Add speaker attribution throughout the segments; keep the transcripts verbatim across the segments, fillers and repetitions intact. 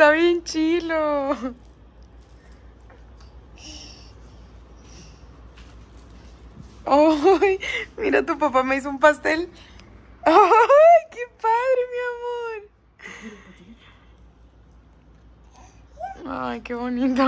Speaker 1: Está bien chilo. ¡Ay! Mira, tu papá me hizo un pastel. ¡Ay, qué padre, mi amor! ¡Ay, qué bonito!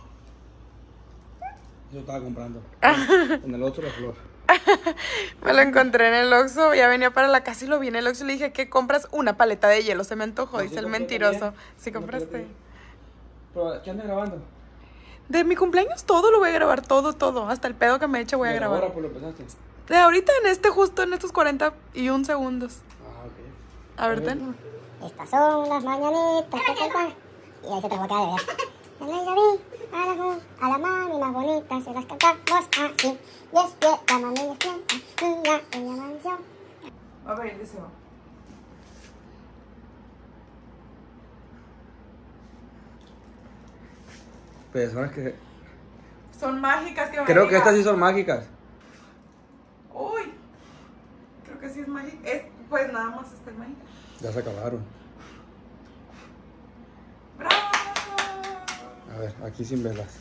Speaker 2: Yo estaba comprando. En el Oxxo la flor.
Speaker 1: Me lo encontré en el Oxxo. Ya venía para la casa y lo vi en el Oxxo y le dije, ¿qué compras? Una paleta de hielo. Se me antojó, dice el mentiroso. ¿Sí compraste?
Speaker 2: ¿Pero qué andas grabando?
Speaker 1: De mi cumpleaños todo lo voy a grabar, todo, todo. Hasta el pedo que me eche voy a grabar.
Speaker 2: ¿Ahora por lo empezaste?
Speaker 1: De ahorita en este, justo en estos cuarenta y un segundos.
Speaker 2: Ah, ok.
Speaker 1: A ver, ten.
Speaker 3: Estas son las mañanitas que cantan. Y ahí se te va a quedar de ver. A la, a la mami más bonita se las cantamos así. Y es que la mami despierta, niña en la mansión.
Speaker 1: A ver, dice va.
Speaker 2: Personas que...
Speaker 1: Son mágicas que me
Speaker 2: Creo que
Speaker 1: diga.
Speaker 2: estas sí son mágicas.
Speaker 1: Uy, creo que sí es mágica. Es, pues nada más esta es mágica.
Speaker 2: Ya se acabaron.
Speaker 1: ¡Bravo!
Speaker 2: A ver, aquí sin velas.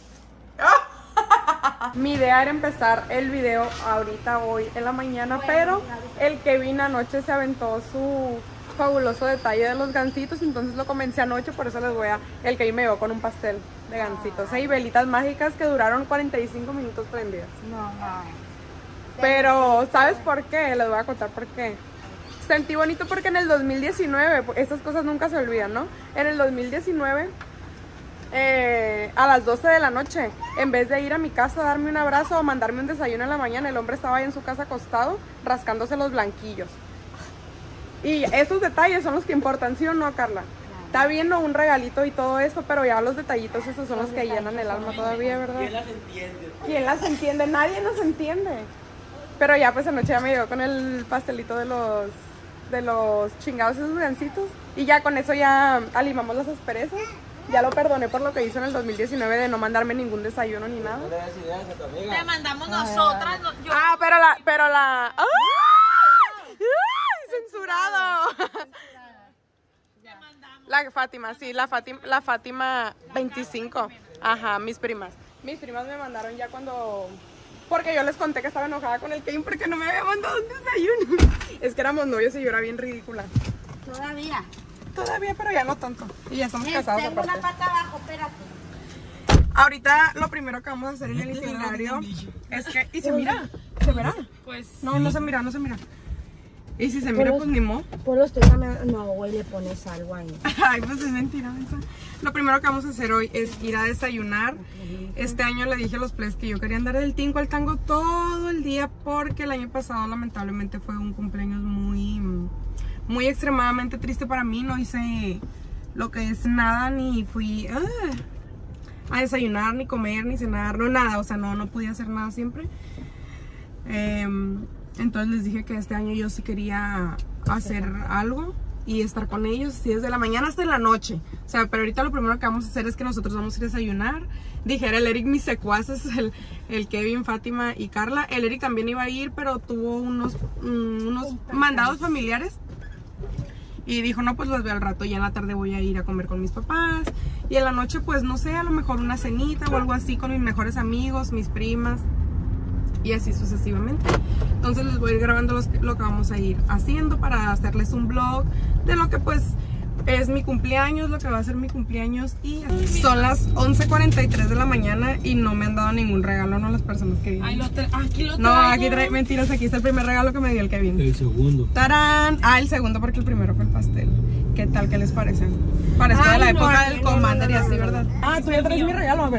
Speaker 1: Mi idea era empezar el video ahorita, hoy, en la mañana, pero el Kevin anoche se aventó su fabuloso detalle de los gansitos, entonces lo comencé anoche, por eso les voy a... El Kevin me llevó con un pastel de gansitos, ¿eh? Y velitas mágicas que duraron cuarenta y cinco minutos prendidas.
Speaker 3: No, no.
Speaker 1: Pero, ¿sabes por qué? Les voy a contar por qué. Sentí bonito porque en el dos mil diecinueve, estas cosas nunca se olvidan, ¿no? En el dos mil diecinueve... Eh, a las doce de la noche, en vez de ir a mi casa a darme un abrazo o mandarme un desayuno en la mañana, el hombre estaba ahí en su casa acostado rascándose los blanquillos. Y esos detalles son los que importan, ¿sí o no, Carla? Está bien, ¿no? Un regalito y todo eso, pero ya los detallitos esos son los que llenan el alma todavía, ¿verdad?
Speaker 4: ¿Quién las entiende?
Speaker 1: ¿Quién las entiende? Nadie nos entiende. Pero ya pues anoche ya me llegó con el pastelito de los de los chingados esos gancitos y ya con eso ya alimamos las asperezas. Ya lo perdoné por lo que hizo en el dos mil diecinueve de no mandarme ningún desayuno ni nada.
Speaker 2: No le das ideas a tu amiga.
Speaker 5: Te mandamos nosotras. no- yo-
Speaker 1: Ah, pero la, pero la... ¡Ay! ¡Ay! ¡Censurado! La Fátima, sí, la Fátima, la Fátima veinticinco. Ajá, mis primas. Mis primas me mandaron ya cuando... Porque yo les conté que estaba enojada con el Kevin porque no me había mandado un desayuno. Es que éramos novios y yo era bien ridícula.
Speaker 3: Todavía.
Speaker 1: Todavía, pero ya no tanto. Y ya estamos casados
Speaker 3: Tengo una
Speaker 1: aparte.
Speaker 3: pata abajo, espérate.
Speaker 1: Ahorita lo primero que vamos a hacer en el itinerario es que... ¿Y se mira? ¿Se verá?
Speaker 5: Pues
Speaker 1: No, no se mira, no se mira. Y si se mira, pues ni modo.
Speaker 3: Por los tres, no, güey, le pones algo ahí.
Speaker 1: Ay, pues es mentira eso. Lo primero que vamos a hacer hoy es ir a desayunar. Este año le dije a los plebes que yo quería andar del tinco al tango todo el día porque el año pasado lamentablemente fue un cumpleaños muy, muy extremadamente triste para mí. No hice lo que es nada, ni fui uh, a desayunar, ni comer, ni cenar, no nada. O sea, no, no podía hacer nada siempre. Eh, entonces les dije que este año yo sí quería hacer algo y estar con ellos, sí, desde la mañana hasta la noche. O sea, pero ahorita lo primero que vamos a hacer es que nosotros vamos a ir a desayunar. Dijera el Eric, mis secuaces, el, el Kevin, Fátima y Carla. El Eric también iba a ir, pero tuvo unos, um, unos mandados familiares. Y dijo, no, pues los veo al rato. Y en la tarde voy a ir a comer con mis papás. Y en la noche, pues, no sé, a lo mejor una cenita o algo así con mis mejores amigos, mis primas. Y así sucesivamente. Entonces les voy a ir grabando los, lo que vamos a ir haciendo para hacerles un vlog de lo que pues es mi cumpleaños, lo que va a ser mi cumpleaños. Y así. Son las once cuarenta y tres de la mañana y no me han dado ningún regalo, ¿no? Las personas que vienen.
Speaker 5: Ay, lo tra- aquí lo
Speaker 1: No,
Speaker 5: traigo.
Speaker 1: aquí trae mentiras, aquí está el primer regalo que me dio el Kevin.
Speaker 2: El segundo.
Speaker 1: ¡Tarán! Ah, el segundo porque el primero fue el pastel. ¿Qué tal? ¿Qué les parece? Parece de
Speaker 5: Ay,
Speaker 1: la
Speaker 5: no,
Speaker 1: época
Speaker 5: ay,
Speaker 1: del
Speaker 5: no,
Speaker 1: Commander
Speaker 5: no,
Speaker 1: y
Speaker 5: no,
Speaker 1: así,
Speaker 5: no,
Speaker 1: ¿verdad?
Speaker 5: no.
Speaker 1: Ah, tú ya traes mi regalo, a ver.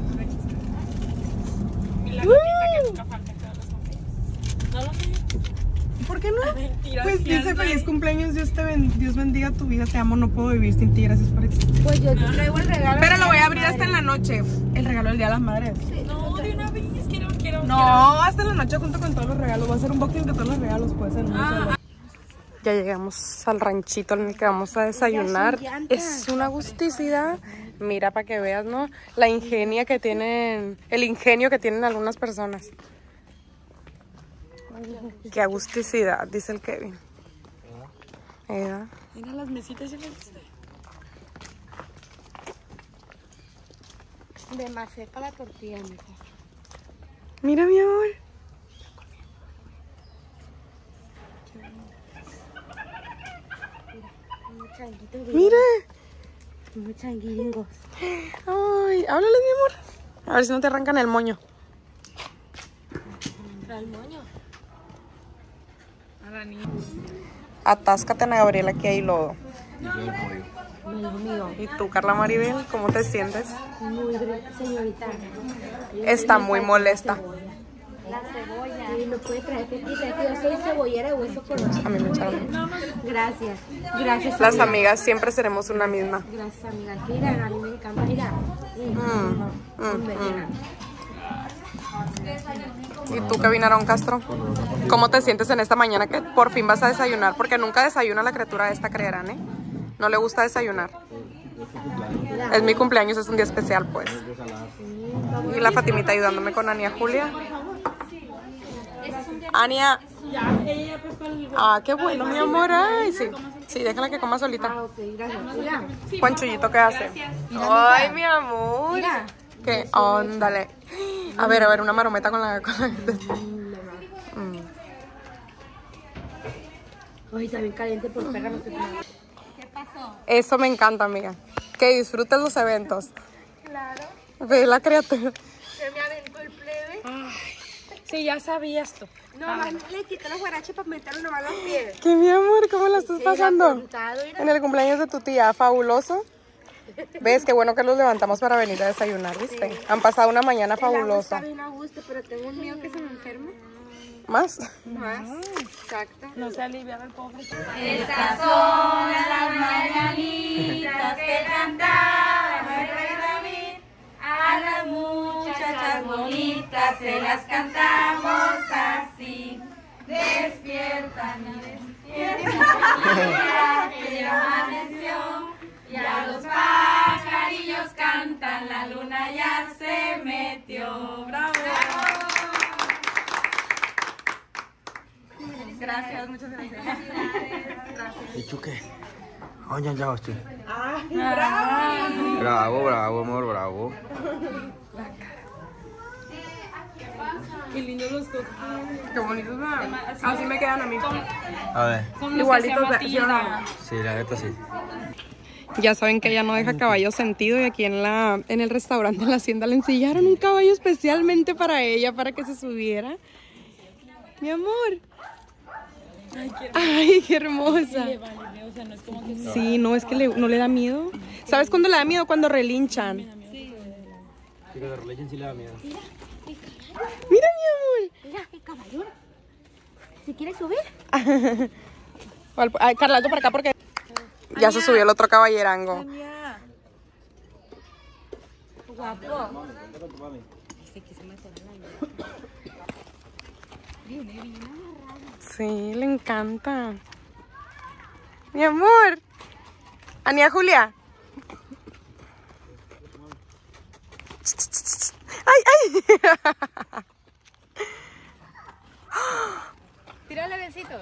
Speaker 5: Y la notita que nunca falta en todos los cumpleaños. No lo sé.
Speaker 1: ¿Por qué no?
Speaker 5: Mentira.
Speaker 1: Pues
Speaker 5: sí,
Speaker 1: dice
Speaker 5: anda
Speaker 1: feliz
Speaker 5: ahí.
Speaker 1: cumpleaños, Dios te ben- Dios bendiga tu vida, te amo, no puedo vivir sin ti, gracias por existir.
Speaker 3: Pues yo te traigo el regalo.
Speaker 1: Pero lo voy a abrir hasta en la noche, el regalo del Día de las Madres.
Speaker 5: No, de una vez. Quiero, quiero.
Speaker 1: No, hasta en la noche junto con todos los regalos, voy a hacer un boxing de todos los regalos, pues en una sola. Ya llegamos al ranchito en el que vamos a desayunar, es una agusticidad. Mira para que veas, ¿no? La ingenia que tienen, el ingenio que tienen algunas personas. Qué agusticidad, dice el Kevin. ¿Eh?
Speaker 5: Mira las mesitas, ¿ya las viste?
Speaker 3: Me masé para la tortilla, mija.
Speaker 1: Mira, mi amor.
Speaker 3: Unos changuitos.
Speaker 1: Mira.
Speaker 3: Unos changuiringos.
Speaker 1: Ay, háblale, mi amor. A ver si no te arrancan el moño.
Speaker 3: ¿El moño?
Speaker 5: A la niña.
Speaker 1: Atáscate, Ana Gabriela, que hay lodo.
Speaker 3: No es mío.
Speaker 1: ¿Y tú, Carla Maribel, cómo te sientes?
Speaker 3: Muy bien, señorita.
Speaker 1: Está muy molesta.
Speaker 3: La cebolla. Sí, me puede traer pepita. Yo soy cebollera de hueso colorado.
Speaker 1: A mí me echaron.
Speaker 3: Gracias. Gracias.
Speaker 1: Las
Speaker 3: amiga.
Speaker 1: amigas siempre seremos una misma.
Speaker 3: Gracias, amiga. Mira, a mí me encanta. Mira.
Speaker 1: Mm, mm,
Speaker 3: Mira.
Speaker 1: ¿Y tú, Kevin Castro? ¿Cómo te sientes en esta mañana que por fin vas a desayunar? Porque nunca desayuna la criatura esta, creerán, ¿eh? No le gusta desayunar. Es mi cumpleaños, es un día especial, pues. Y la Fatimita ayudándome con Ania Julia. Ania. Ah, qué bueno, mi amor. Ay, sí. Sí, déjala que coma solita.
Speaker 3: Ah, ok, gracias. Mira.
Speaker 1: Juanchullito, ¿qué hace? Ay, mi amor.
Speaker 3: Mira.
Speaker 1: ¿Qué? Óndale. A ver, a ver, una marometa con la... Con la... Mm.
Speaker 3: Ay, está bien caliente por pegar no te ¿Qué pasó?
Speaker 1: Eso me encanta, amiga. Que disfrutes los eventos.
Speaker 3: Claro.
Speaker 1: Ve la criatura.
Speaker 3: Se me aventó el plebe.
Speaker 5: Sí, ya sabías tú.
Speaker 3: No, más le quité los guaraches para meterle nomás los pies.
Speaker 1: ¿Qué, mi amor? ¿Cómo la estás
Speaker 3: Sí,
Speaker 1: pasando?
Speaker 3: la apuntado, mira.
Speaker 1: En el cumpleaños de tu tía. Fabuloso. ¿Ves? Qué bueno que los levantamos para venir a desayunar, ¿viste? Han pasado una mañana
Speaker 3: El agua
Speaker 1: fabulosa.
Speaker 3: está bien a gusto, pero tengo un miedo que se me enferme.
Speaker 1: ¿Más?
Speaker 3: Más. Exacto.
Speaker 5: No se aliviaba el pobre.
Speaker 4: Estas son las mañanitas que cantaba el rey David. A las muchachas bonitas se las cantamos así. Despiertan y despiertan, que ya amaneció. Y a los pajarillos cantan, la luna ya se metió. ¡Bravo!
Speaker 1: Gracias, muchas gracias.
Speaker 2: ¿Y tú qué? Oye, ya estoy. ¡Bravo! Bravo, bravo, amor, bravo.
Speaker 5: Qué lindos los cookies.
Speaker 1: Qué bonitos, ¿verdad? Así me quedan a mí.
Speaker 2: A ver.
Speaker 5: Con los
Speaker 1: Igualitos
Speaker 5: que se
Speaker 1: de- ¿sí o no?
Speaker 5: amatinan.
Speaker 2: Sí, la neta sí.
Speaker 1: Ya saben que ella no deja caballo sentido y aquí en la en el restaurante en la hacienda le ensillaron un caballo especialmente para ella, para que se subiera. Mi amor. Ay, qué hermosa.
Speaker 5: Le vale, o sea, no es como que
Speaker 1: Sí, no, es que le- no le da miedo. ¿Sabes cuándo le da miedo? Cuando relinchan.
Speaker 2: Sí, que de religión sí le da miedo.
Speaker 1: Mira, mi
Speaker 3: Mira, qué caballón. ¿Si quieres subir?
Speaker 1: amor. Ay, Carla, alto para acá porque ya se subió el otro caballerango.
Speaker 3: Guapo.
Speaker 1: Sí, le encanta. Mi amor. Ania Julia. Ay, ay.
Speaker 3: Tírale besitos.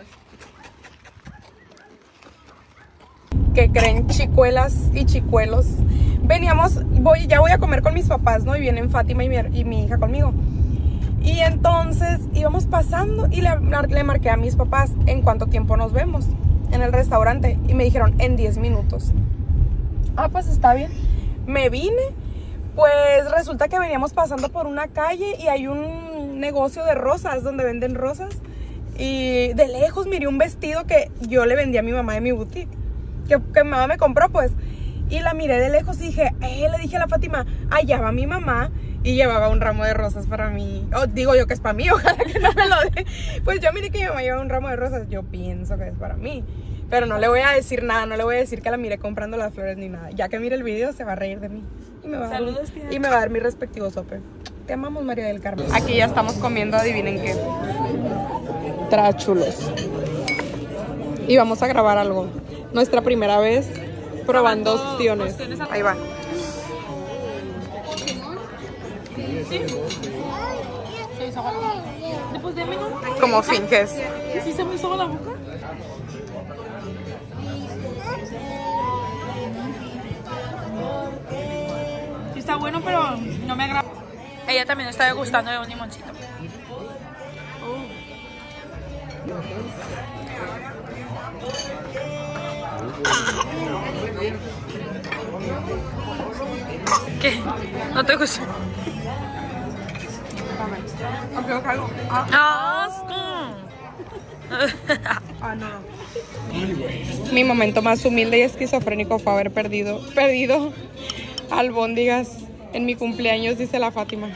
Speaker 1: ¿Qué creen, chicuelas y chicuelos? Veníamos, voy, ya voy a comer con mis papás, ¿no? Y vienen Fátima y mi, y mi hija conmigo. Y entonces íbamos pasando y le, le marqué a mis papás en cuánto tiempo nos vemos en el restaurante. Y me dijeron, en diez minutos. Ah, pues está bien. Me vine, pues resulta que veníamos pasando por una calle y hay un negocio de rosas donde venden rosas. Y de lejos miré un vestido que yo le vendí a mi mamá de mi boutique. Que, que mi mamá me compró, pues. Y la miré de lejos y dije, eh, le dije a la Fátima, allá va mi mamá. Y llevaba un ramo de rosas para mí. Oh, digo yo que es para mí, ojalá que no me lo dé. Pues yo miré que mi mamá llevaba un ramo de rosas. Yo pienso que es para mí. Pero no le voy a decir nada, no le voy a decir que la miré comprando las flores ni nada. Ya que mire el video, se va a reír de mí. Y me va, a dar,
Speaker 5: Saludos, tía.
Speaker 1: y me va a dar mi respectivo sope. Te amamos, María del Carmen. Aquí ya estamos comiendo, adivinen qué. Tráchulos. Y vamos a grabar algo. Nuestra primera vez probando opciones. Ahí va.
Speaker 5: se hizo agua la boca. Después de menos.
Speaker 1: Como finges.
Speaker 5: ¿Sí se me hizo agua la boca? ¿Sí está bueno, pero no me agrada. Ella también está degustando de un limoncito. ¿Qué? ¿No te gusta? ¡Ah!
Speaker 1: Ah, no. Mi momento más humilde y esquizofrénico fue haber perdido, perdido albóndigas en mi cumpleaños, dice la Fátima.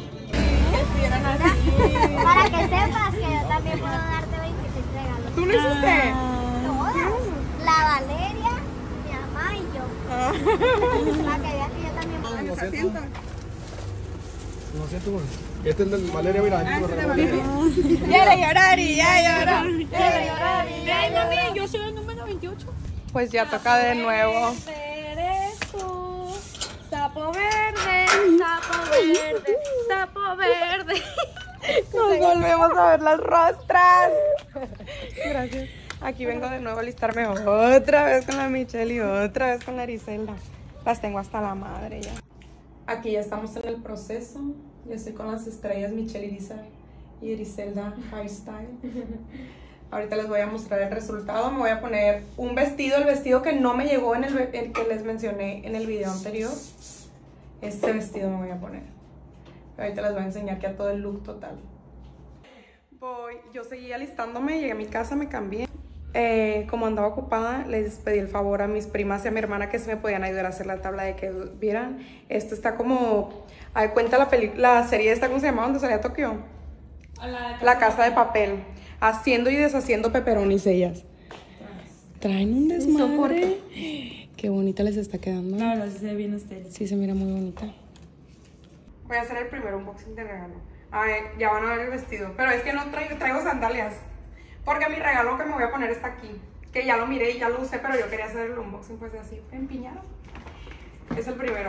Speaker 3: Para que sepas que yo también puedo darte veintiséis regalos.
Speaker 1: ¿Tú lo hiciste?
Speaker 3: Todas. La Valeria, mi mamá y yo. Para que veas que yo también puedo.
Speaker 2: No siento. No siento. Este es el de Valeria, mira.
Speaker 1: Ya le llorari, ya llorari.
Speaker 5: Ay, mami, yo soy el número veintiocho.
Speaker 1: Pues ya toca de nuevo.
Speaker 5: Eres tú, sapo verde, sapo verde, sapo verde.
Speaker 1: Nos volvemos a ver las rostras. Gracias. Aquí vengo de nuevo a alistarme otra vez con la Michelle y otra vez con la Eriselda. Las tengo hasta la madre ya. Aquí ya estamos en el proceso. Yo estoy con las estrellas Michelle Irizar y Eriselda Hairstyle. Ahorita les voy a mostrar el resultado. Me voy a poner un vestido, el vestido que no me llegó en el, el que les mencioné en el video anterior. Este vestido me voy a poner. Ahorita les voy a enseñar que a todo el look total. Voy, yo seguí alistándome, llegué a mi casa, me cambié. Eh, como andaba ocupada, les pedí el favor a mis primas y a mi hermana que se me podían ayudar a hacer la tabla de que vieran. Esto está como, a ver, cuenta la, la serie esta, ¿cómo se llama? ¿Dónde salía Tokio?
Speaker 5: La,
Speaker 1: la Casa de Papel. Haciendo y deshaciendo pepperonis ellas. Traen un desmadre. Qué bonita les está quedando.
Speaker 5: La verdad, sí se ve bien ustedes.
Speaker 1: Sí, se mira muy bonita. Voy a hacer el primer unboxing de regalo. A ver, ya van a ver el vestido. Pero es que no traigo, traigo sandalias. Porque mi regalo que me voy a poner está aquí. Que ya lo miré y ya lo usé, pero yo quería hacer el unboxing pues así, empiñado. Es el primero.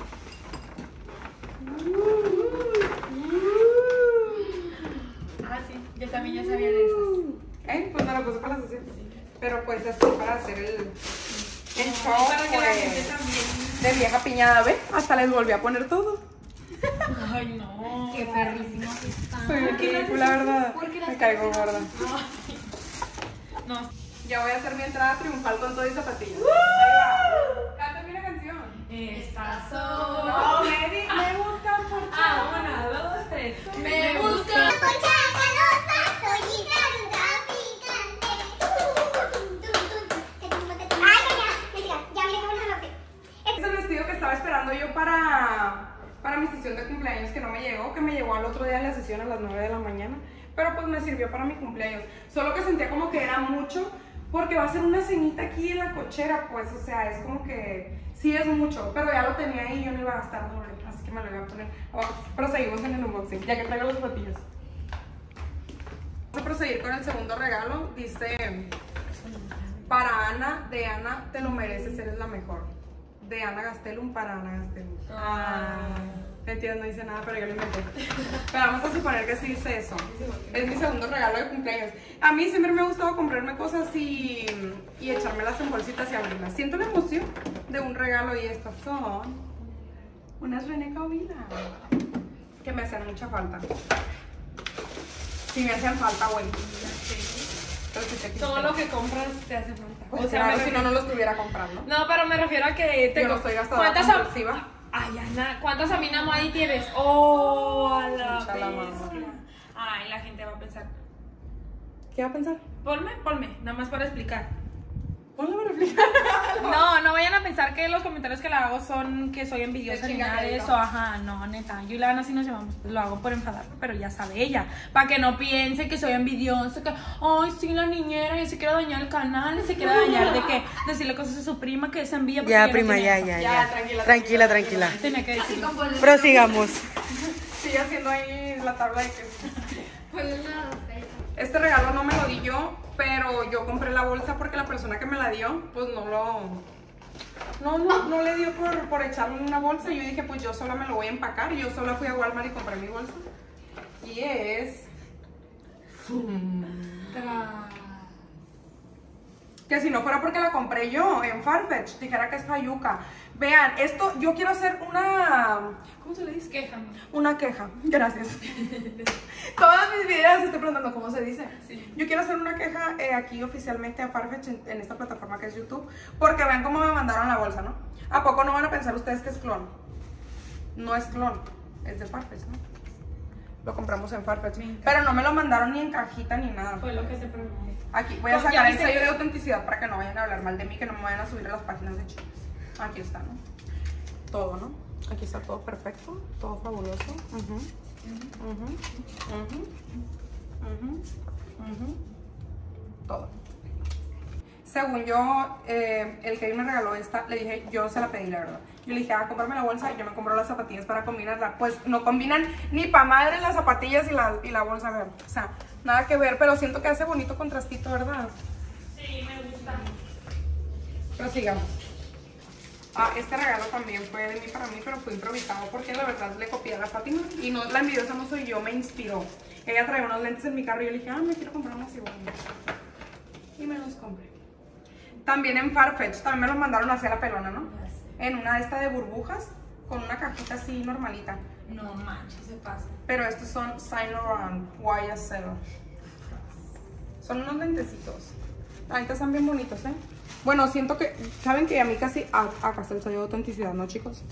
Speaker 5: Ah, sí, yo también ya sabía de esas.
Speaker 1: ¿Eh? Pues no lo puse para la sesión. Pero pues así para hacer el, el show
Speaker 5: Para que la
Speaker 1: pues,
Speaker 5: gente también.
Speaker 1: de vieja piñada, ¿ve? Hasta les volví a poner todo.
Speaker 5: Ay, no.
Speaker 3: Qué perrísimo que está.
Speaker 1: Soy ridícula, ¿verdad?
Speaker 3: ¿Por qué las
Speaker 1: Me caigo
Speaker 3: cosas-
Speaker 1: gorda.
Speaker 5: No.
Speaker 1: Ya voy a hacer mi entrada triunfal con todo y zapatillas. Ahí va. Cántame una canción.
Speaker 5: Estas son.
Speaker 1: No, me, di- me buscan por
Speaker 5: Ah, una, dos, tres. Me
Speaker 3: Por
Speaker 5: buscan.
Speaker 3: chacalosa, soy hidalga picante. Ay, ya, ya, mentira, ya miré cómo lo rompí.
Speaker 1: Es el vestido que estaba esperando yo para, para mi sesión de cumpleaños que no me llegó, que me llegó al otro día de la sesión a las nueve de la mañana. Pero pues me sirvió para mi cumpleaños. Solo que sentía como que era mucho porque va a ser una cenita aquí en la cochera, pues, o sea, es como que sí es mucho, pero ya lo tenía ahí y yo no iba a gastar doble, así que me lo voy a poner. Vamos, proseguimos en el unboxing, ya que traigo los zapatillos. Vamos a proseguir con el segundo regalo. Dice, para Ana, de Ana, te lo mereces, eres la mejor. De Ana Gastelum para Ana Gastelum. Ah. Entiendo, no dice nada, pero yo lo inventé. Pero vamos a suponer que sí dice eso. Es mi segundo regalo de cumpleaños. A mí siempre me ha gustado comprarme cosas y, y echármelas en bolsitas y abrirlas. Siento la emoción de un regalo y estas son unas René Caovilla que me hacen mucha falta. Sí me hacen falta, güey. Pero si te
Speaker 5: Todo lo que compras te hace falta.
Speaker 1: O sea, claro, si no, no lo estuviera comprando.
Speaker 5: No, pero me refiero a que te
Speaker 1: Yo no estoy gastadora
Speaker 5: ¿Cuántas am-
Speaker 1: compulsiva.
Speaker 5: Ay, Ana, ¿cuántas Amina Madi tienes? Oh, a la
Speaker 1: Mucha la
Speaker 5: bestia.
Speaker 1: madre.
Speaker 5: Ay, la gente va a pensar.
Speaker 1: ¿Qué va a pensar?
Speaker 5: Ponme, ponme, nada más para explicar.
Speaker 1: Ponlo para explicar.
Speaker 5: No, no vayan a pensar que los comentarios que le hago son que soy envidiosa
Speaker 1: De
Speaker 5: ni nada de
Speaker 1: chingadito.
Speaker 5: eso. Ajá, no, neta. Yo y la Ana sí nos llamamos, pues lo hago por enfadar, pero ya sabe ella. Para que no piense que soy envidiosa, que, ay, sí, la niñera, y se quiere dañar el canal, y se quiere dañar de que decirle cosas a su prima que es envidia. porque
Speaker 2: Ya,
Speaker 5: no
Speaker 2: prima,
Speaker 5: tiene
Speaker 2: ya,
Speaker 5: eso.
Speaker 2: ya,
Speaker 1: Ya,
Speaker 2: ya.
Speaker 1: tranquila,
Speaker 2: Tranquila, tranquila.
Speaker 5: Tenía que decirlo.
Speaker 2: Prosigamos.
Speaker 1: Sigue haciendo ahí la tabla de que... Este regalo no me lo di yo, pero yo compré la bolsa porque la persona que me la dio, pues no lo... No, no, no le dio por, por echarle una bolsa. Y yo dije, pues yo sola me lo voy a empacar. Y yo sola fui a Walmart y compré mi bolsa. Y es... Que si no fuera porque la compré yo en Farfetch, dijera que es Fayuca. Vean, esto, yo quiero hacer una... ¿Cómo se le dice?
Speaker 5: Queja, ¿no?
Speaker 1: Una queja. Gracias. Todas mis videos estoy preguntando cómo se dice.
Speaker 5: Sí.
Speaker 1: Yo quiero hacer una queja eh, aquí oficialmente a Farfetch en, en esta plataforma que es YouTube. Porque vean cómo me mandaron la bolsa, ¿no? ¿A poco no van a pensar ustedes que es clon? No es clon, es de Farfetch, ¿no? Lo compramos en Farfetch. Pero no me lo mandaron ni en cajita ni nada.
Speaker 5: Fue lo que se preguntó.
Speaker 1: Aquí voy a
Speaker 5: Pues ya
Speaker 1: sacar el
Speaker 5: viste
Speaker 1: sello
Speaker 5: que-
Speaker 1: de autenticidad para que no vayan a hablar mal de mí, que no me vayan a subir a las páginas de chicas. Aquí está, ¿no? Todo, ¿no? Aquí está todo perfecto, todo fabuloso. Ujú, ujú, ujú, ujú, ujú. Todo. Según yo, eh, el que me regaló esta, le dije, yo se la pedí, la verdad. Yo le dije, ah, cómprame la bolsa y yo me compro las zapatillas para combinarla. Pues no combinan ni pa' madre las zapatillas y la, y la bolsa, vean. O sea, nada que ver, pero siento que hace bonito contrastito, ¿verdad?
Speaker 5: Sí, me gusta.
Speaker 1: Prosigamos. Ah, este regalo también fue de mí para mí, pero fue improvisado porque la verdad le copié a la Fátima y no, la envidiosa no soy yo, me inspiró. Ella traía unos lentes en mi carro y yo le dije, ah, me quiero comprar unos igual. Y me los compré. También en Farfetch, también me los mandaron hacia la pelona, ¿no? En una de estas de burbujas, con una cajita así normalita.
Speaker 5: No manches, se pasa.
Speaker 1: Pero estos son Saint Laurent Y S L. Son unos lentecitos. Ahorita están bien bonitos, ¿eh? Bueno, siento que, ¿saben que a mí casi, ah, acá está el sello de autenticidad, ¿no, chicos?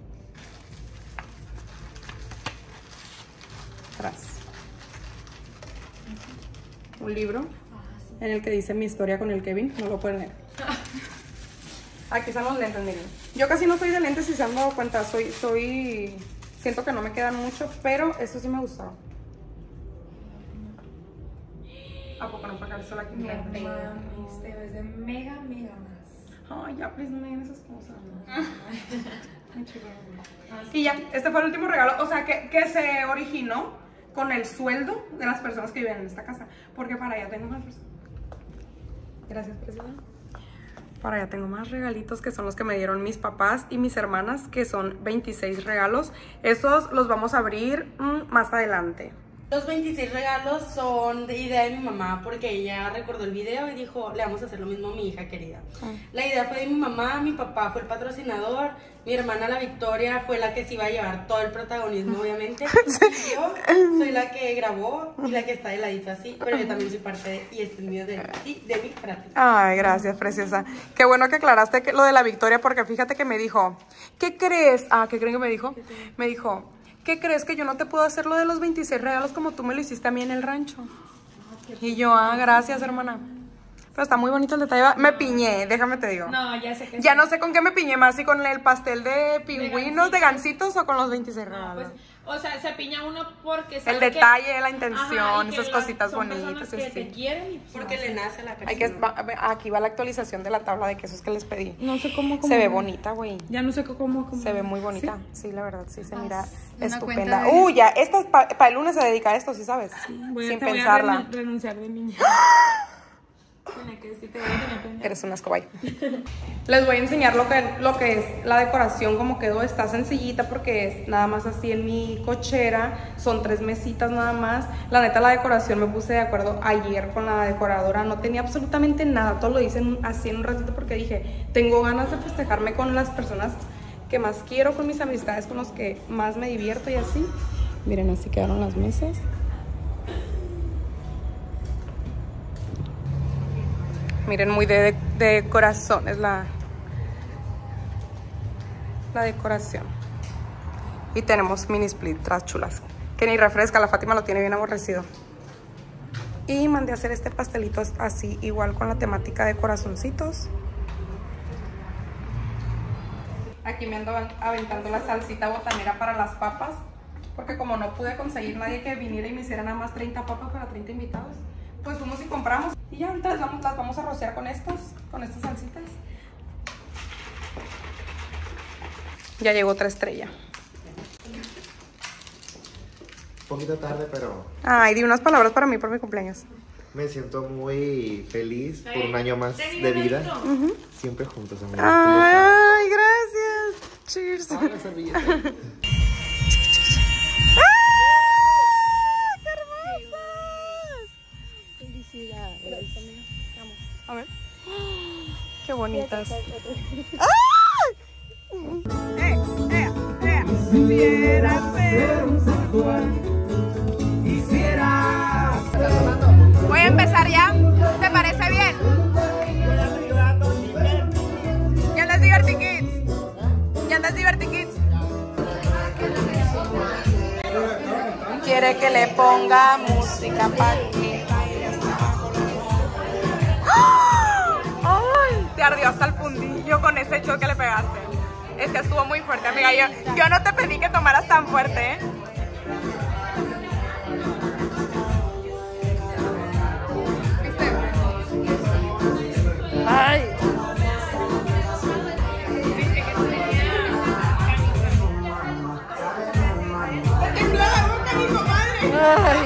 Speaker 1: Atrás. Un libro en el que dice mi historia con el Kevin, no lo pueden leer. Aquí están los lentes, miren. Yo casi no soy de lentes, si se han dado cuenta, soy, soy, siento que no me quedan mucho, pero estos sí me gustaron. ¿A poco no para acá la aquí?
Speaker 5: No mames, te ves de mega, mega más.
Speaker 1: Ay, ya, please, no me digan esas cosas. Ay, chico. Y ya, este fue el último regalo, o sea, que, que se originó con el sueldo de las personas que viven en esta casa, porque para allá tengo más personas. Gracias, presidente. Para allá tengo más regalitos que son los que me dieron mis papás y mis hermanas, que son veintiséis regalos. Esos los vamos a abrir mmm, más adelante.
Speaker 6: Los veintiséis regalos son de idea de mi mamá porque ella recordó el video y dijo, le vamos a hacer lo mismo a mi hija querida.
Speaker 1: Ah.
Speaker 6: La idea fue de mi mamá, mi papá fue el patrocinador, mi hermana la Victoria fue la que se iba a llevar todo el protagonismo, obviamente. Y yo soy la que grabó y la que está de ladito así, pero yo también soy parte de, y este es mío de, de, de mí para ti.
Speaker 1: Ay, gracias, preciosa. Qué bueno que aclaraste que lo de la Victoria, porque fíjate que me dijo, ¿qué crees? Ah, ¿qué creen que me dijo? Me dijo, ¿qué crees que yo no te puedo hacer lo de los veintiséis regalos como tú me lo hiciste a mí en el rancho? Y yo, ah, gracias, hermana. Pero está muy bonito el detalle. Me piñé, déjame te digo.
Speaker 5: No, ya sé que
Speaker 1: Ya
Speaker 5: sí.
Speaker 1: no sé con qué me piñé más, si con el pastel de pingüinos, de gansitos o con los veintiséis
Speaker 5: No,
Speaker 1: regalos.
Speaker 5: pues, o sea, se piña uno porque sabe
Speaker 1: El
Speaker 5: que-
Speaker 1: detalle, la intención,
Speaker 5: Ajá, y que
Speaker 1: esas
Speaker 5: las-
Speaker 1: cositas
Speaker 5: son
Speaker 1: bonitas.
Speaker 5: personas que
Speaker 1: así.
Speaker 5: te quieren y pues,
Speaker 6: Porque
Speaker 5: no
Speaker 6: le
Speaker 5: sé.
Speaker 6: nace a la persona.
Speaker 1: Hay que, va- aquí va la actualización de la tabla de quesos que les pedí.
Speaker 5: No sé cómo, cómo
Speaker 1: Se ve bonita, güey.
Speaker 5: Ya no sé cómo, cómo.
Speaker 1: Se ve muy bonita. Sí, la verdad, sí se mira
Speaker 4: una
Speaker 1: estupenda.
Speaker 4: cuenta de-
Speaker 1: Uy, ya, esta para el lunes se dedica a esto, sí sabes.
Speaker 5: Voy a,
Speaker 1: Sin
Speaker 5: te voy a
Speaker 1: pensarla.
Speaker 5: renu- renunciar de niña. Tiene que decir, te voy a tener pena.
Speaker 1: Eres un asco, bye. Les voy a enseñar lo que, lo que es la decoración, como quedó. Está sencillita porque es nada más así en mi cochera. Son tres mesitas nada más. La neta, la decoración me puse de acuerdo ayer con la decoradora. No tenía absolutamente nada. Todo lo hice en- así en un ratito porque dije, tengo ganas de festejarme con las personas que más quiero, con mis amistades, con los que más me divierto y así. Miren, así quedaron las mesas. Miren, muy de, de, de corazón es la, la decoración. Y tenemos mini split, tras chulas. Que ni refresca, la Fátima lo tiene bien aborrecido. Y mandé a hacer este pastelito así, igual con la temática de corazoncitos. Aquí me ando aventando la salsita botanera para las papas. Porque como no pude conseguir nadie que viniera y me hiciera nada más treinta papas para treinta invitados, pues fuimos y compramos. Y ya ahorita las vamos, las vamos a rociar con estas, con estas salsitas. Ya llegó otra estrella.
Speaker 7: Un poquito tarde, pero
Speaker 1: Ay, di unas palabras para mí por mi cumpleaños.
Speaker 7: me siento muy feliz por un año más de vida. Siempre juntos, amigos.
Speaker 1: Ay, gracias. Cheers.
Speaker 7: Ah, la servilleta.
Speaker 1: ¡Qué hermosas! Felicidades. A ver. Qué bonitas. ¡Ay! Quisiera ser un santuario. Quisiera.
Speaker 8: Voy a empezar ya. ¿Te parece bien? ¿Ya andas Diverty Kids? ¿Ya andas Diverty Kids? Quiere que le ponga música para que baile hasta abajo. ¡Ay! Te ardió hasta el fundillo con ese shot que le pegaste. Es que estuvo muy fuerte, amiga. Yo, yo no te pedí que tomaras tan fuerte, ¿eh? Ay. Ay.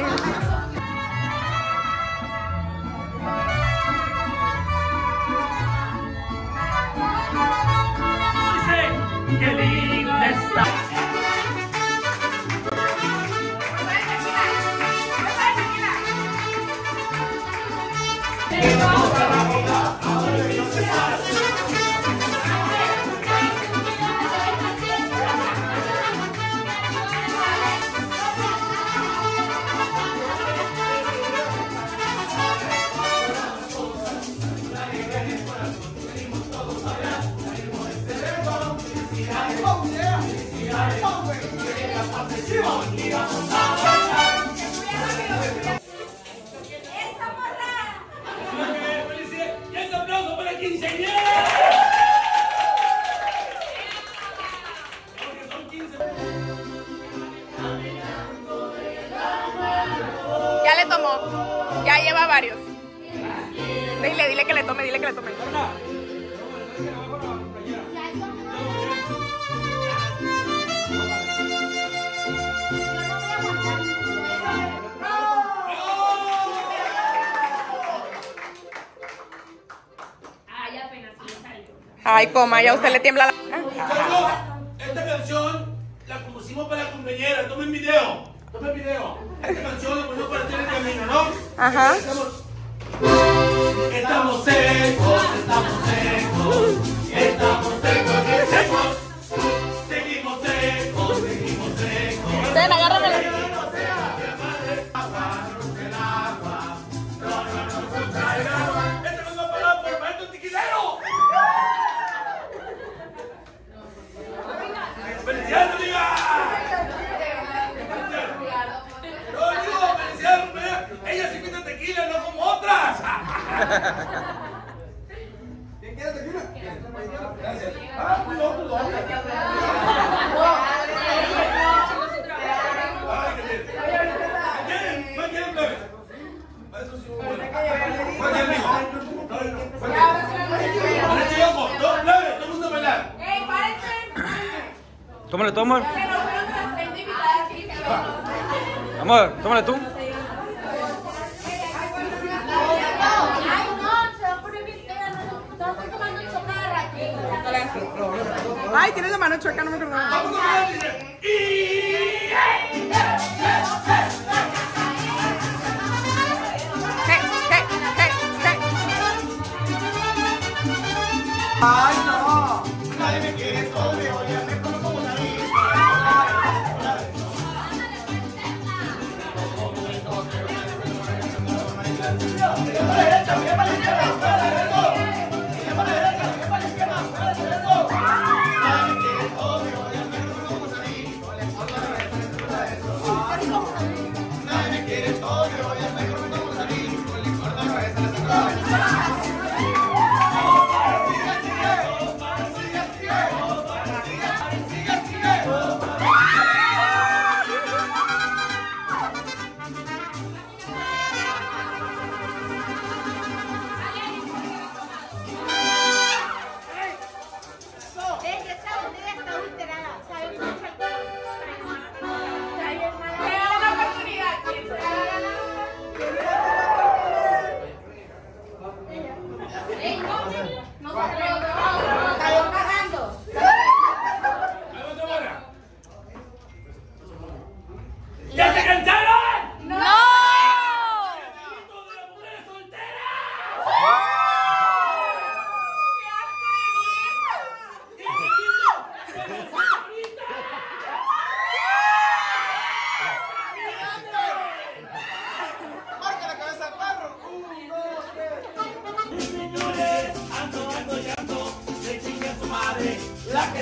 Speaker 9: ¡Qué linda está!
Speaker 8: Ya le tomó, ya lleva varios. Dile, dile que le tome, dile que le tome. Ay, coma, ya a usted le tiembla la...
Speaker 9: Esta canción la compusimos para la cumpleañera. Tomen video. Tomen video. Esta canción la pusimos para hacer el camino, ¿no?
Speaker 8: Ajá.
Speaker 9: Estamos, estamos secos, estamos secos. Estamos secos, bien secos. Seguimos secos, seguimos secos.
Speaker 8: Ven, agárramela.
Speaker 9: Esta canción va para por Maestro Tiquilero. ¡Felicidades, amiga! No, digo, felicidades, amiga. Ella sí pide tequila, no como otras. ¿Quién quiere tequila? Gracias. Ah, muy otro, dos. Ay, qué bien. ¿Quieren? ¿Cuál quieren, plebes? Eso sí, muy bueno. ¿Cuál quieren, mijo? ¿Cuál quieren? Derecho y ojo. Dos, plebes, todo el mundo a bailar.
Speaker 4: ¡Ey, párense!
Speaker 10: Tómale tú, amor.
Speaker 4: Que no fueron las treinta invitadas aquí.
Speaker 10: Amor, tómale tú.
Speaker 4: Ay, no, se va a poner bien fea. No estoy tomando chocara aquí.
Speaker 1: Ay, tienes la mano chueca, no me acordaba.
Speaker 9: Vamos a bailar, dice. Y...
Speaker 8: Hey, hey, hey, hey.
Speaker 9: ¡Ay, no! Nadie me quiere todo, ya me como como nadie.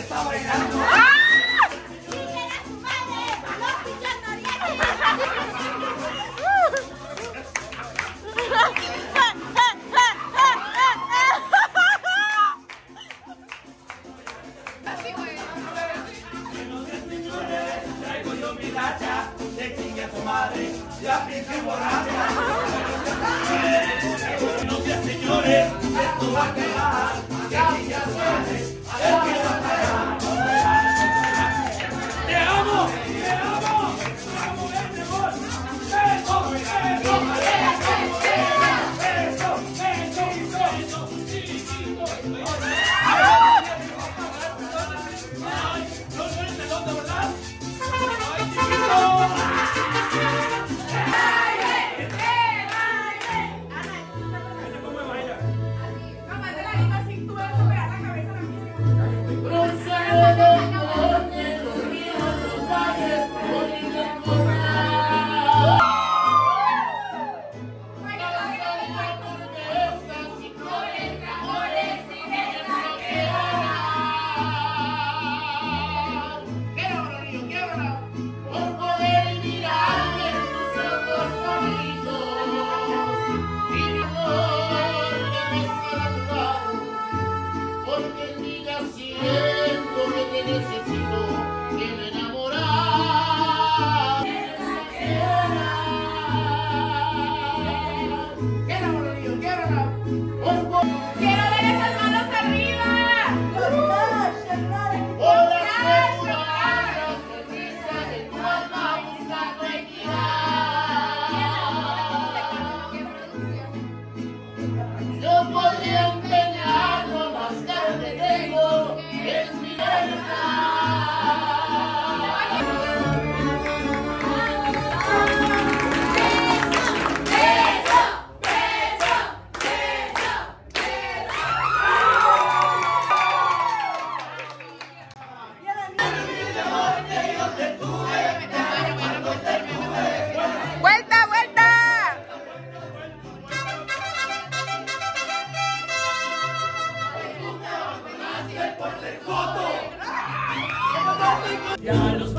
Speaker 9: Ya los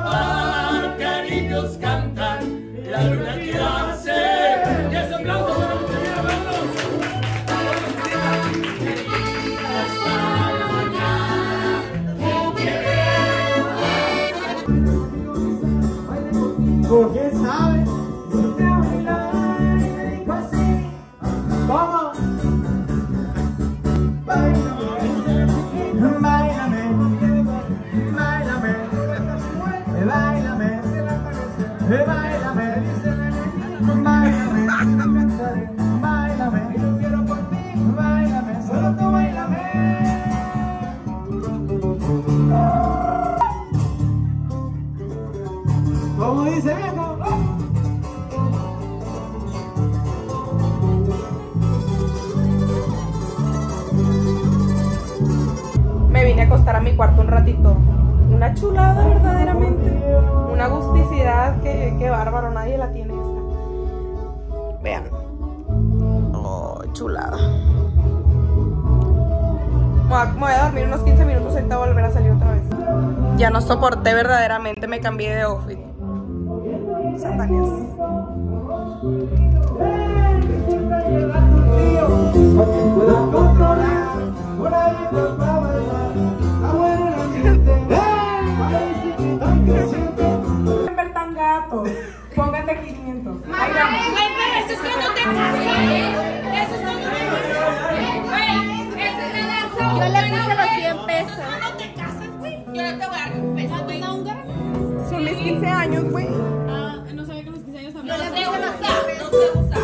Speaker 9: pajarillos cantan, la luna quiere hacer. Y ese aplauso se lo gustaría verlos. Hasta la mañana,
Speaker 11: porque sabe, si te bailar, me dijo así. ¿Cómo? Báilame, báilame, báilame, báilame, báilame, báilame, báilame, yo quiero por ti, báilame, solo tú báilame. ¿Cómo dice viejo?
Speaker 1: Me vine a acostar a mi cuarto un ratito. Una chulada verdaderamente. Una agusticidad que, que bárbaro, nadie la tiene esta. Vean. Oh, chulada. Me voy, a, me voy a dormir unos quince minutos, ahorita voy a volver a salir otra vez. Ya no soporté verdaderamente, me cambié de outfit. Satanás. Ver tan gatos. Póngate quinientos. Ahí vamos.
Speaker 4: Güey, pero eso es cuando te casas. Eso es cuando te casas. Güey, eso es la danza.
Speaker 5: Yo le puse los cien pesos.
Speaker 4: Cuando te casas, güey. Yo no te voy a dar un peso, güey.
Speaker 1: Son mis quince años, güey.
Speaker 5: Ah, no sabía que los quince años también.
Speaker 4: No les debo usar, no se usa.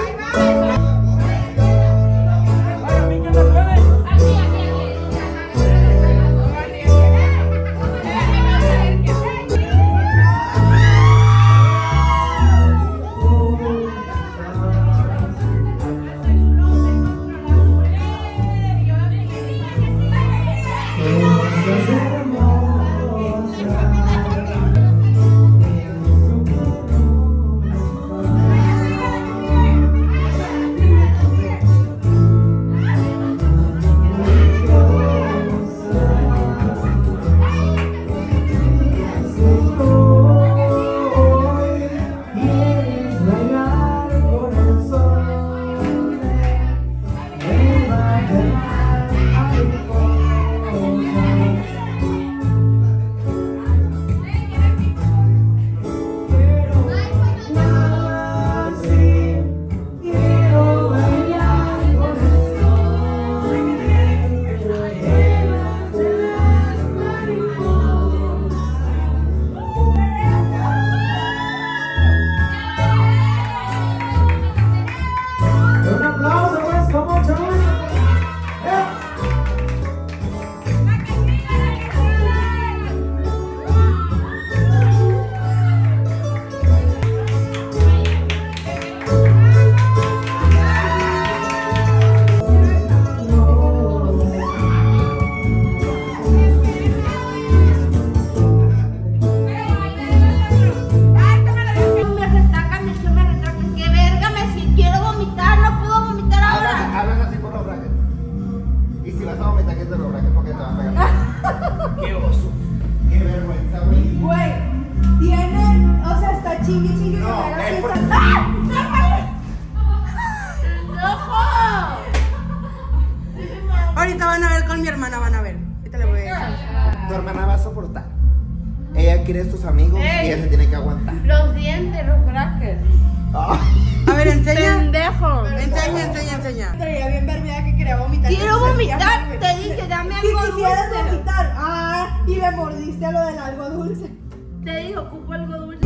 Speaker 9: ¡Ay, a mí que me duele!
Speaker 4: Aquí, aquí, aquí.
Speaker 12: chingue, chingue.
Speaker 7: No,
Speaker 12: que me haga
Speaker 7: es por-
Speaker 12: fiesta. ¡Ah!
Speaker 6: Ahorita van a ver con mi hermana, van a ver. Ahorita le voy a decir.
Speaker 7: Tu hermana va a soportar. Ella quiere a tus amigos
Speaker 12: Ey.
Speaker 7: y ella se tiene que aguantar.
Speaker 12: Los dientes, los brackets.
Speaker 7: Ay.
Speaker 6: A ver, enseña.
Speaker 12: Pendejo.
Speaker 6: Enseña, enseña, enseña.
Speaker 12: Estaría bien vermida que quería vomitar. Quiero vomitar. Te dije, dame algo dulce. Si quisieras vomitar. Ah, y me mordiste a lo del algo dulce. Te dije, ocupo algo dulce.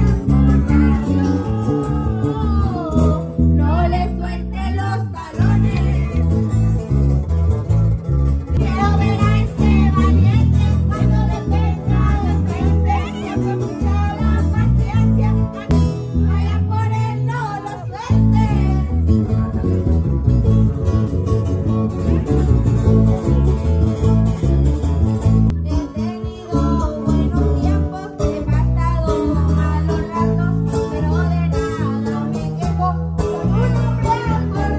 Speaker 12: No le suelte los talones. Quiero ver a ese valiente cuando detenga de frente. Siempre mucha la paciencia. Vaya por él, no lo suelte. He tenido buenos tiempos, he pasado malos ratos, pero de nada me quejo. Con un hombre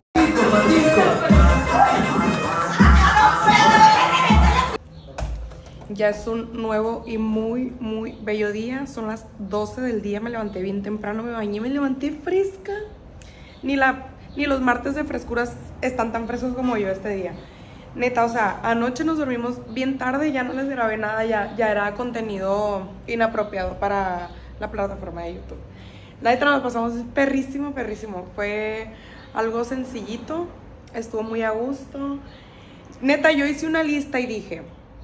Speaker 1: Ya es un nuevo y muy, muy bello día. Son las doce del día. Me levanté bien temprano, me bañé, me levanté fresca. Ni, la, ni los martes de frescuras están tan frescos como yo este día. Neta, o sea, anoche nos dormimos bien tarde. Ya no les grabé nada, ya, ya era contenido inapropiado para la plataforma de YouTube. La neta nos pasamos perrísimo, perrísimo. Fue algo sencillito, estuvo muy a gusto. Neta, yo hice una lista y dije,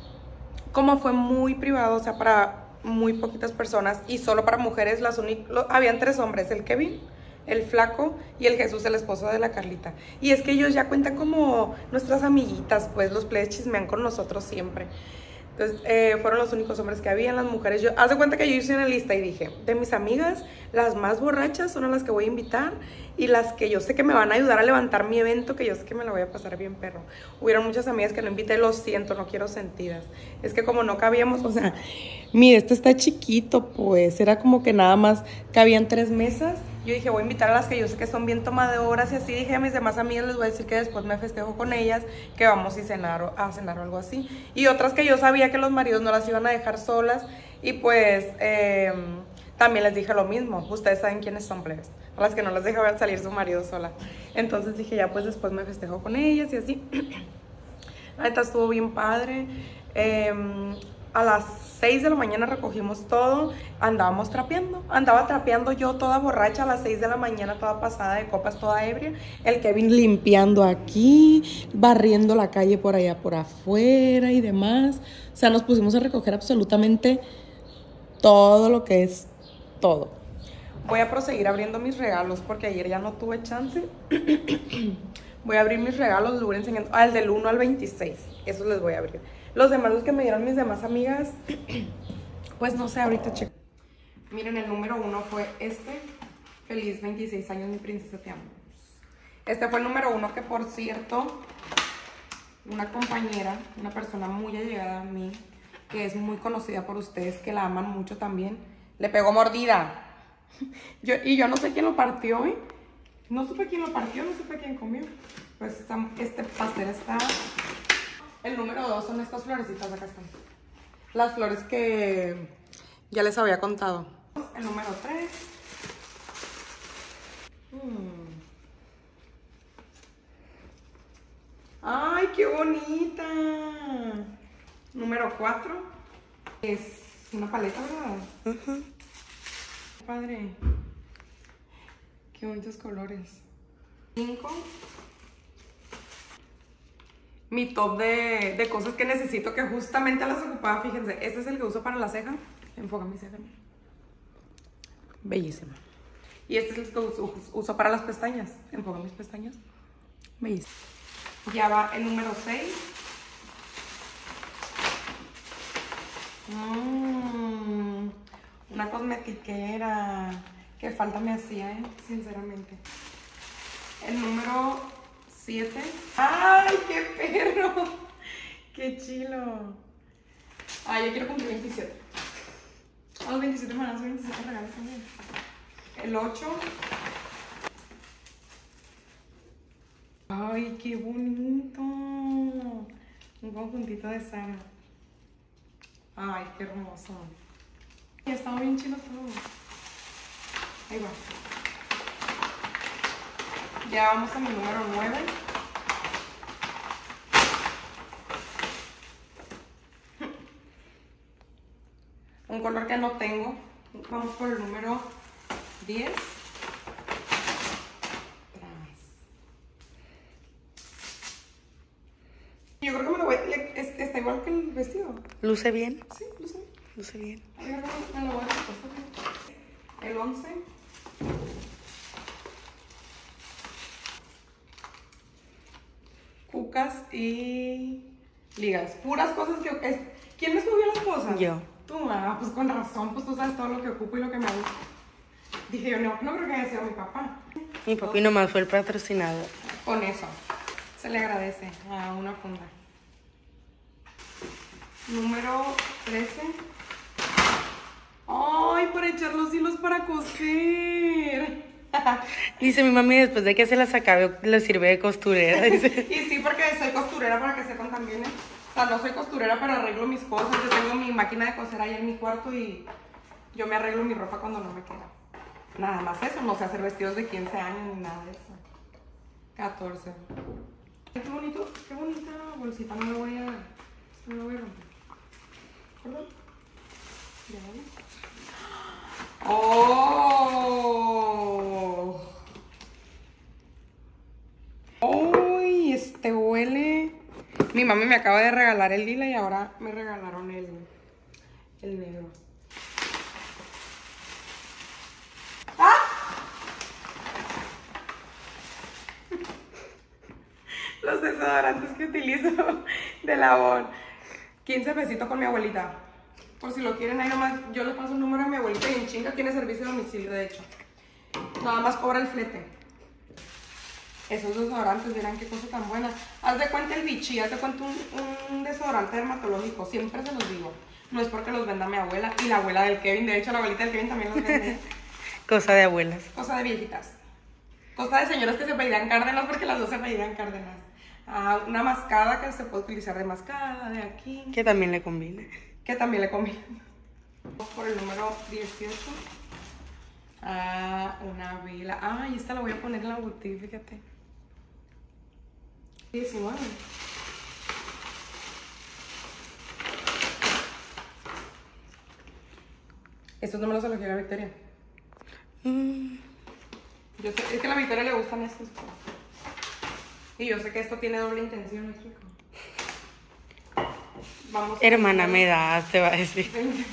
Speaker 1: como fue muy privado, o sea, para muy poquitas personas y solo para mujeres, las únicas, habían tres hombres, el Kevin, el Flaco y el Jesús, el esposo de la Carlita. Y es que ellos ya cuentan como nuestras amiguitas, pues los plebes chismean con nosotros siempre. Entonces, eh, fueron los únicos hombres que habían, las mujeres. Yo, haz de cuenta que yo hice una lista y dije, de mis amigas, las más borrachas son a las que voy a invitar y las que yo sé que me van a ayudar a levantar mi evento, que yo sé que me la voy a pasar bien perro. Hubieron muchas amigas que no invité, lo siento, no quiero sentidas. Es que como no cabíamos, o sea, mire, esto está chiquito, pues, era como que nada más cabían tres mesas. Yo dije, voy a invitar a las que yo sé que son bien tomadoras y así dije a mis demás amigas, les voy a decir que después me festejo con ellas, que vamos a cenar, o, a cenar o algo así. Y otras que yo sabía que los maridos no las iban a dejar solas y pues eh, también les dije lo mismo. Ustedes saben quiénes son, plebes, a las que no les dejaban salir su marido sola. Entonces dije, ya pues después me festejo con ellas y así. La neta estuvo bien padre. Eh, A las seis de la mañana recogimos todo, andábamos trapeando, andaba trapeando yo toda borracha a las seis de la mañana, toda pasada de copas, toda ebria. El Kevin limpiando aquí, barriendo la calle por allá por afuera y demás. O sea, nos pusimos a recoger absolutamente todo lo que es todo. Voy a proseguir abriendo mis regalos porque ayer ya no tuve chance. Voy a abrir mis regalos, les voy enseñando, ah, el del uno al veintiséis, esos les voy a abrir. Los demás, los que me dieron mis demás amigas, pues no sé, ahorita checo. Miren, el número uno fue este. Feliz veintiséis años, mi princesa, te amo. Este fue el número uno, que por cierto, una compañera, una persona muy allegada a mí, que es muy conocida por ustedes, que la aman mucho también, le pegó mordida. Yo, y yo no sé quién lo partió, ¿eh? No supe quién lo partió, no supe quién comió. Pues esta, este pastel está... El número dos son estas florecitas, acá están. Las flores que ya les había contado. El número tres. Hmm. ¡Ay, qué bonita! Número cuatro. Es una paleta, ¿verdad? Uh-huh. Padre. Qué bonitos colores. Cinco. Mi top de, de cosas que necesito, que justamente las ocupaba, fíjense. Este es el que uso para la ceja. Enfoca mi ceja. Bellísima. Y este es el que uso, uso para las pestañas. Enfoca mis pestañas. Bellísima. Ya va el número seis. Mm, una cosmetiquera. Que falta me hacía, ¿eh? Sinceramente. El número siete. ¡Ay, qué perro! ¡Qué chilo! Ay, yo quiero cumplir veintisiete. A los veintisiete me van a hacer veintisiete regalos también. El ocho. ¡Ay, qué bonito! Un conjuntito de Sara. ¡Ay, qué hermoso! Ya estaba bien chido todo. Ahí va. Ya vamos a mi número nueve. Un color que no tengo. Vamos por el número diez. Yo creo que me lo voy a... le- es- está igual que el vestido.
Speaker 6: ¿Luce bien?
Speaker 1: Sí, lo sé.
Speaker 6: Luce bien.
Speaker 1: Yo creo que me lo voy a pasar. El once. Cucas y ligas. Puras cosas que... es- ¿Quién me escogió las cosas?
Speaker 6: Yo.
Speaker 1: Tú, ah, pues con razón, pues tú sabes todo lo que ocupo y lo que me gusta. Dije yo, no, no creo que haya sido mi papá.
Speaker 6: Mi papi nomás fue el patrocinador.
Speaker 1: Con eso, se le agradece a una funda. Número trece. ¡Ay, para echar los hilos para coser!
Speaker 6: Dice mi mami, después de que se las acabe, le sirve de costurera. Dice.
Speaker 1: Y sí, porque soy costurera, para que sepan también, ¿eh? O sea, no soy costurera, pero arreglo mis cosas. Yo tengo mi máquina de coser ahí en mi cuarto y yo me arreglo mi ropa cuando no me queda. Nada más eso, no sé hacer vestidos de quince años ni nada de eso. catorce. Qué bonito, qué bonita bolsita, no me voy a... no me voy a romper. ¿Perdón? Ya vale. ¡Oh! ¡Uy! Este huele... Mi mami me acaba de regalar el lila y ahora me regalaron el, el negro. ¡Ah! Los desodorantes que utilizo de Labón. quince pesitos con mi abuelita. Por si lo quieren, ahí nomás yo le paso el número a mi abuelita y en chinga tiene servicio de domicilio, de hecho. Nada más cobra el flete. Esos desodorantes, verán qué cosa tan buena. Haz de cuenta el Vichy, haz de cuenta un, un desodorante dermatológico. Siempre se los digo. No es porque los venda mi abuela y la abuela del Kevin. De hecho, la abuelita del Kevin también los vende.
Speaker 6: Cosa de abuelas.
Speaker 1: Cosa de viejitas. Cosa de señoras que se apellidan Cárdenas porque las dos se apellidan Cárdenas. Ah, una mascada que se puede utilizar de mascada, de aquí.
Speaker 6: Que también le combina.
Speaker 1: Que también le conviene. Vamos por el número dieciocho. Ah, una vela. Ah, y esta la voy a poner en la boutique, fíjate. diecinueve. Estos no me los eligió la Victoria.
Speaker 6: Mm.
Speaker 1: Yo sé, es que a la Victoria le gustan estos. Y yo sé que esto tiene doble intención, ¿no, chico? Vamos.
Speaker 6: Hermana, me das, te va a decir.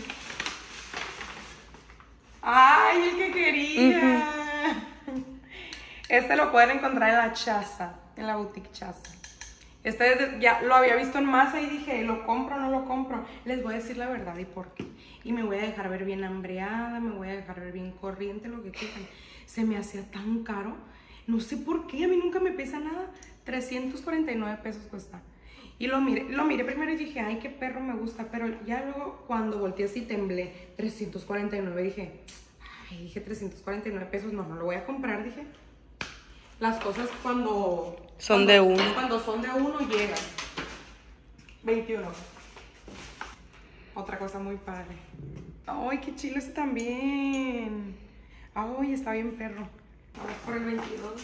Speaker 1: ¡Ay, el que quería! Uh-huh. Este lo pueden encontrar en la Chaza, en la boutique Chaza. Este ya lo había visto en masa y dije, ¿lo compro o no lo compro? Les voy a decir la verdad y por qué. Y me voy a dejar ver bien hambreada, me voy a dejar ver bien corriente, lo que quieran. Se me hacía tan caro. No sé por qué, a mí nunca me pesa nada. trescientos cuarenta y nueve pesos cuesta. Y lo miré, lo miré primero y dije, ay, qué perro me gusta. Pero ya luego, cuando volteé así, temblé. trescientos cuarenta y nueve, dije, ay, dije trescientos cuarenta y nueve pesos. No, no lo voy a comprar, dije. Las cosas cuando...
Speaker 6: Son
Speaker 1: cuando,
Speaker 6: de uno.
Speaker 1: Cuando son de uno, llegan. veintiuno. Otra cosa muy padre. Ay, qué chilo este también. Ay, está bien perro. Vamos por el veintidós.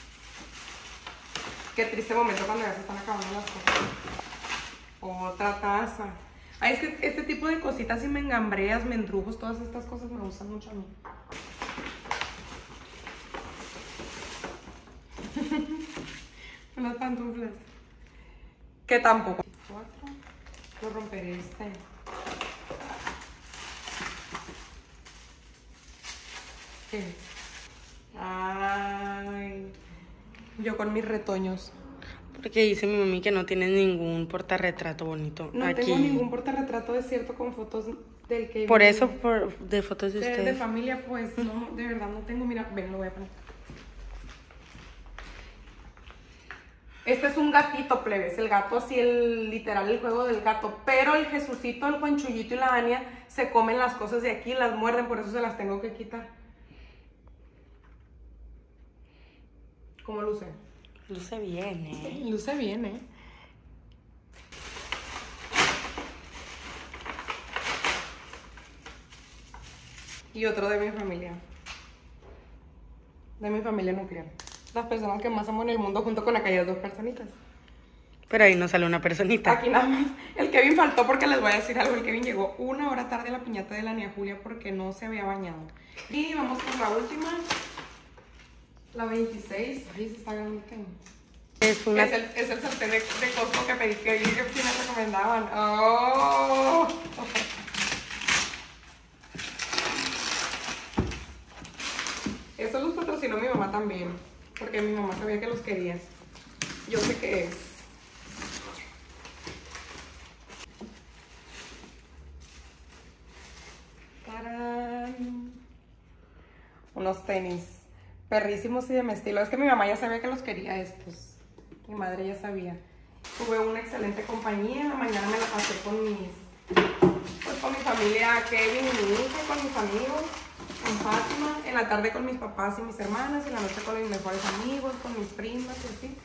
Speaker 1: Qué triste momento cuando ya se están acabando las cosas. Otra taza. Ay, es que este tipo de cositas y mengambreas, mendrujos, todas estas cosas me gustan mucho a mí. Unas pantuflas. Que tampoco. Cuatro. Voy a romper este. ¿Qué? Ay. Yo con mis retoños.
Speaker 6: Porque dice mi mami que no tienes ningún portarretrato bonito.
Speaker 1: No
Speaker 6: aquí.
Speaker 1: tengo ningún portarretrato de cierto con fotos del que...
Speaker 6: Por eso, por, de fotos de,
Speaker 1: de
Speaker 6: ustedes.
Speaker 1: De familia, pues, no, de verdad no tengo. Mira, ven, lo voy a poner. Este es un gatito, plebes. El gato, así, el literal, el juego del gato. Pero el Jesucito, el Juanchullito y la Ania se comen las cosas de aquí, las muerden, por eso se las tengo que quitar. ¿Cómo luce?
Speaker 6: Luce bien, ¿eh?
Speaker 1: Luce bien, ¿eh? Y otro de mi familia. de mi familia nuclear. Las personas que más amo en el mundo junto con aquellas dos personitas.
Speaker 6: Pero ahí no sale una personita.
Speaker 1: Aquí nada más. El Kevin faltó porque les voy a decir algo. El Kevin llegó una hora tarde a la piñata de la Nia Julia porque no se había bañado. Y vamos con la última. La veintiséis. Ay, se está grande.
Speaker 6: Es, una...
Speaker 1: es el, es el sartén de, de Costco que pedí que vi que sí me recomendaban. Oh. Eso los patrocinó mi mamá también. Porque mi mamá sabía que los quería. Yo sé qué es. ¡Tarán! Unos tenis perrísimos y de mi estilo. Es que mi mamá ya sabía que los quería estos. Mi madre ya sabía. Tuve una excelente compañía. En la mañana me la pasé con mis, pues con mi familia, Kevin y mi hija, con mis amigos, con Fátima. En la tarde con mis papás y mis hermanas. Y en la noche con mis mejores amigos, con mis primas y así.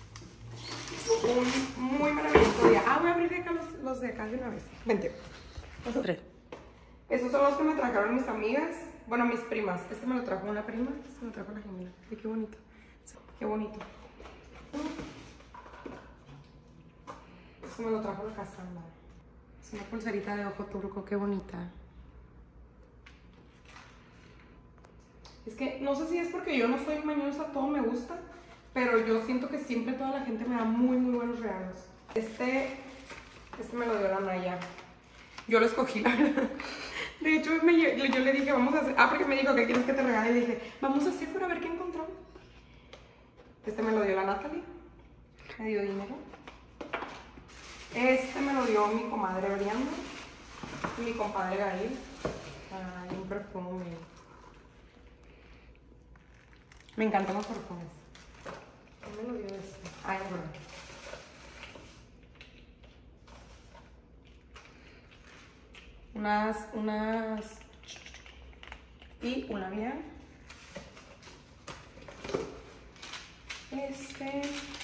Speaker 1: Un muy maravilloso día. Ah, voy a abrir de acá los, los de acá de una vez. Vente.
Speaker 6: Tres.
Speaker 1: Esos son los que me trajeron mis amigas. Bueno, mis primas. Este me lo trajo una prima. Este me lo trajo la gemela. Ay, qué bonito. Qué bonito. Este me lo trajo la Casandra. Es una pulserita de ojo turco. Qué bonita. Es que no sé si es porque yo no soy mañosa, todo me gusta. Pero yo siento que siempre toda la gente me da muy, muy buenos regalos. Este, este me lo dio la Naya. Yo lo escogí, la verdad. De hecho, me, yo le dije, vamos a hacer... Ah, porque me dijo, ¿qué quieres que te regale? Y dije, vamos a Sephora a ver qué encontramos. Este me lo dio la Natalie. Me dio dinero. Este me lo dio mi comadre Brianda. Y mi compadre Gael. Ay, un perfume. Me encantan los perfumes. ¿Quién me lo dio este? Ay, no, no. Unas, unas, y un labial. Este.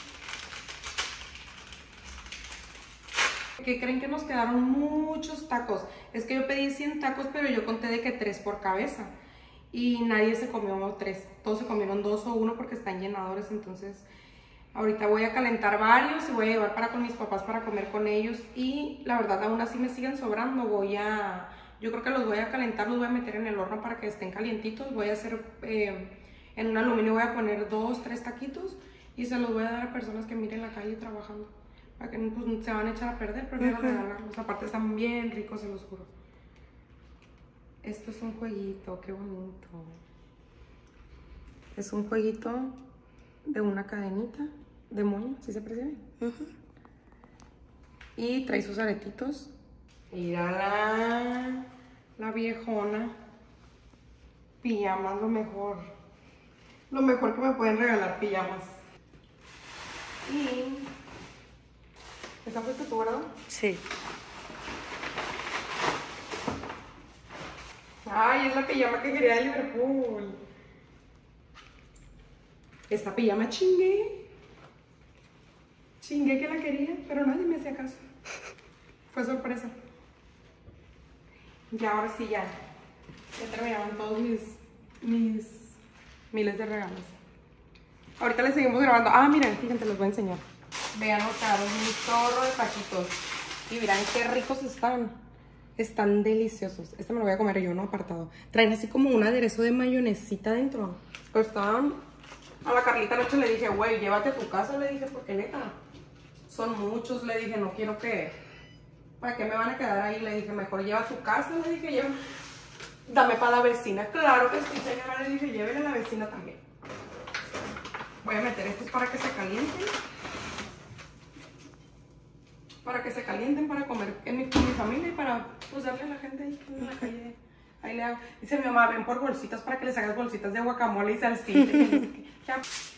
Speaker 1: ¿Qué creen? Que nos quedaron muchos tacos. Es que yo pedí cien tacos, pero yo conté de que tres por cabeza. Y nadie se comió tres. Todos se comieron dos o uno porque están llenadores. Entonces, ahorita voy a calentar varios y voy a llevar para con mis papás para comer con ellos. Y la verdad, aún así me siguen sobrando. Voy a... Yo creo que los voy a calentar, los voy a meter en el horno para que estén calientitos. Voy a hacer... Eh, en un aluminio voy a poner dos, tres taquitos. Y se los voy a dar a personas que miren la calle trabajando. Para que pues, se van a echar a perder, prefiero uh-huh. regalarlos. Aparte están bien ricos, se los juro. Esto es un jueguito, qué bonito. Es un jueguito de una cadenita de moño, ¿sí se percibe? Uh-huh. Y trae sus aretitos. Mírala, la viejona. Pijamas, lo mejor. Lo mejor que me pueden regalar, pijamas. Y... ¿esa fuiste tú, verdad?
Speaker 6: Sí.
Speaker 1: Ay, es la pijama que quería de Liverpool. Esta pijama chingué. Chingué que la quería, pero nadie me hacía caso. Fue sorpresa. Y ahora sí ya. Ya terminaron todos mis, mis miles de regalos. Ahorita les seguimos grabando. Ah, miren, fíjense, les voy a enseñar. Vean los caros, mi zorro de taquitos. Y miren qué ricos están. Están deliciosos. Este me lo voy a comer yo, no apartado. Traen así como un aderezo de mayonesita dentro. Pero estaban... A la Carlita anoche le dije, güey, llévate a tu casa. Le dije, porque neta, son muchos. Le dije, no quiero que... ¿Para qué me van a quedar ahí? Le dije, mejor lleva a tu casa. Le dije, lleva... Dame para la vecina. Claro que sí, señora. Le dije, llévele a la vecina también. Voy a meter estos para que se calienten. Para que se calienten, para comer en mi, con mi familia y para pues, darle a la gente ahí en la calle. Ahí le hago. Dice mi mamá, ven por bolsitas para que les hagas bolsitas de guacamole y salsita. Ya.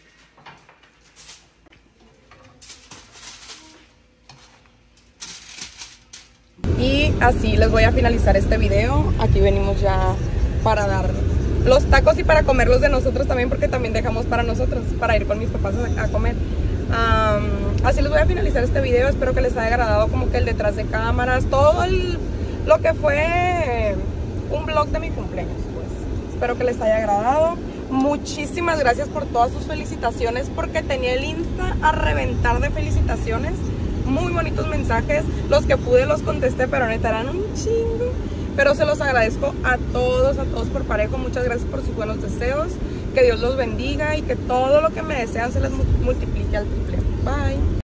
Speaker 1: Y así les voy a finalizar este video. Aquí venimos ya para dar los tacos y para comerlos de nosotros también, porque también dejamos para nosotros, para ir con mis papás a, a comer. Um, así les voy a finalizar este video. Espero que les haya agradado como que el detrás de cámaras, todo el, lo que fue un vlog de mi cumpleaños, pues. Espero que les haya agradado. muchísimas gracias por todas sus felicitaciones, porque tenía el Insta a reventar de felicitaciones. Muy bonitos mensajes, los que pude los contesté, pero neta eran un chingo. Pero se los agradezco a todos, a todos por parejo. Muchas gracias por sus buenos deseos. Que Dios los bendiga y que todo lo que me desean se les multiplique al triple. Bye.